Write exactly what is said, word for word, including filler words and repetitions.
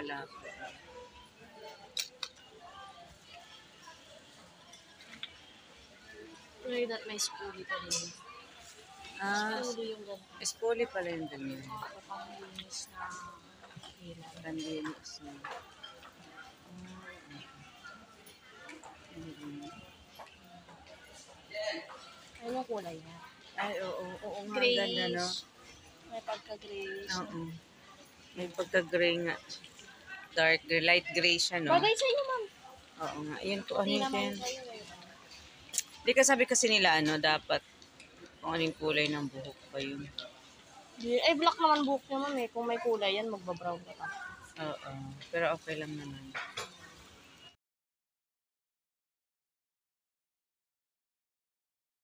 malapit. Pray that may spoolie pa rin. Ah, Spoolie yung ganun. spoolie pala yung ganyan. Ako panglinis na ilan. Panlinis na. Mm-hmm. Ano yung kulay niya? Ay, oo. Oo nga, Grayish. ganda, no? May pagka-grayish. Oo. May pagka-gray nga. Dark gray, light gray siya, no? Bagay sa inyo, ma'am. Oo nga. Ayun po, ano Hindi yun? naman kayo eh. Di ka sabi kasi nila, ano, dapat kung anong kulay ng buhok pa yun. Eh, black naman buhok niya, ma'am eh. Kung may kulay yan, magbabrown ka pa. Oo. Pero okay lang naman.